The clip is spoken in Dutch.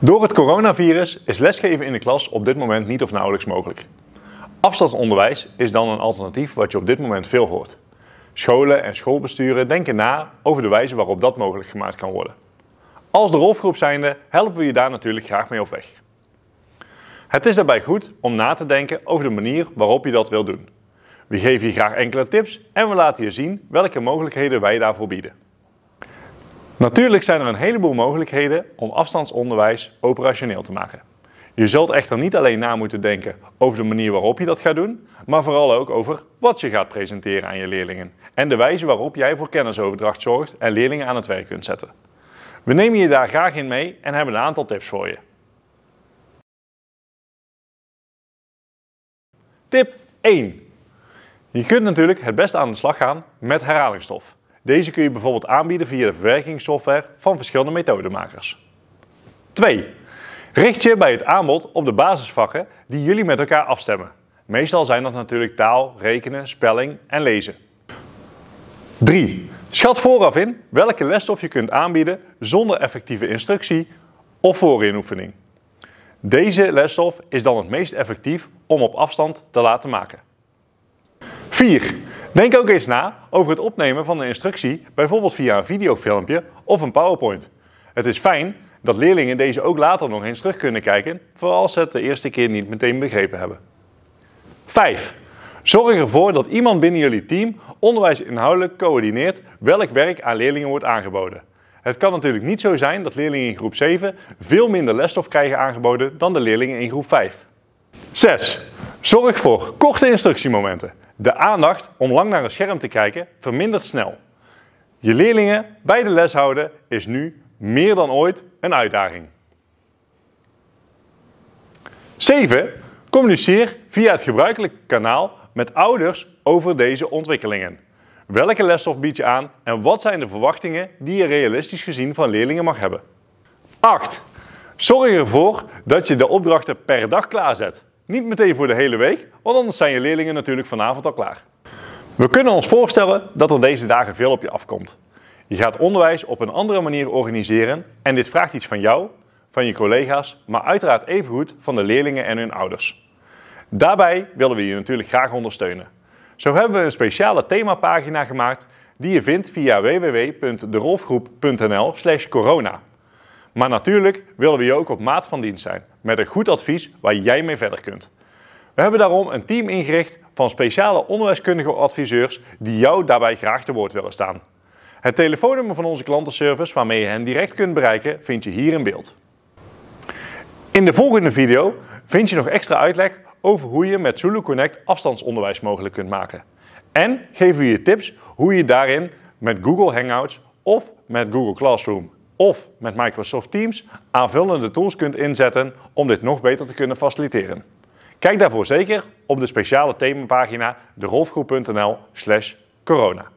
Door het coronavirus is lesgeven in de klas op dit moment niet of nauwelijks mogelijk. Afstandsonderwijs is dan een alternatief wat je op dit moment veel hoort. Scholen en schoolbesturen denken na over de wijze waarop dat mogelijk gemaakt kan worden. Als de Rolfgroep zijnde helpen we je daar natuurlijk graag mee op weg. Het is daarbij goed om na te denken over de manier waarop je dat wilt doen. We geven je graag enkele tips en we laten je zien welke mogelijkheden wij daarvoor bieden. Natuurlijk zijn er een heleboel mogelijkheden om afstandsonderwijs operationeel te maken. Je zult echter niet alleen na moeten denken over de manier waarop je dat gaat doen, maar vooral ook over wat je gaat presenteren aan je leerlingen en de wijze waarop jij voor kennisoverdracht zorgt en leerlingen aan het werk kunt zetten. We nemen je daar graag in mee en hebben een aantal tips voor je. Tip 1. Je kunt natuurlijk het beste aan de slag gaan met herhalingsstof. Deze kun je bijvoorbeeld aanbieden via de verwerkingssoftware van verschillende methodemakers. 2. Richt je bij het aanbod op de basisvakken die jullie met elkaar afstemmen. Meestal zijn dat natuurlijk taal, rekenen, spelling en lezen. 3. Schat vooraf in welke lesstof je kunt aanbieden zonder effectieve instructie of voorinoefening. Deze lesstof is dan het meest effectief om op afstand te laten maken. 4. Denk ook eens na over het opnemen van een instructie, bijvoorbeeld via een videofilmpje of een PowerPoint. Het is fijn dat leerlingen deze ook later nog eens terug kunnen kijken, voor als ze het de eerste keer niet meteen begrepen hebben. 5. Zorg ervoor dat iemand binnen jullie team onderwijsinhoudelijk coördineert welk werk aan leerlingen wordt aangeboden. Het kan natuurlijk niet zo zijn dat leerlingen in groep 7 veel minder lesstof krijgen aangeboden dan de leerlingen in groep 5. 6. Zorg voor korte instructiemomenten. De aandacht om lang naar een scherm te kijken vermindert snel. Je leerlingen bij de les houden is nu meer dan ooit een uitdaging. 7. Communiceer via het gebruikelijke kanaal met ouders over deze ontwikkelingen. Welke lesstof bied je aan en wat zijn de verwachtingen die je realistisch gezien van leerlingen mag hebben? 8. Zorg ervoor dat je de opdrachten per dag klaarzet. Niet meteen voor de hele week, want anders zijn je leerlingen natuurlijk vanavond al klaar. We kunnen ons voorstellen dat er deze dagen veel op je afkomt. Je gaat onderwijs op een andere manier organiseren en dit vraagt iets van jou, van je collega's, maar uiteraard evengoed van de leerlingen en hun ouders. Daarbij willen we je natuurlijk graag ondersteunen. Zo hebben we een speciale themapagina gemaakt die je vindt via www.derolfgroep.nl/corona. Maar natuurlijk willen we je ook op maat van dienst zijn, met een goed advies waar jij mee verder kunt. We hebben daarom een team ingericht van speciale onderwijskundige adviseurs die jou daarbij graag te woord willen staan. Het telefoonnummer van onze klantenservice waarmee je hen direct kunt bereiken vind je hier in beeld. In de volgende video vind je nog extra uitleg over hoe je met Zulu Connect afstandsonderwijs mogelijk kunt maken. En geven we je tips hoe je daarin met Google Hangouts of met Google Classroom of met Microsoft Teams aanvullende tools kunt inzetten om dit nog beter te kunnen faciliteren. Kijk daarvoor zeker op de speciale themapagina derolfgroep.nl/corona.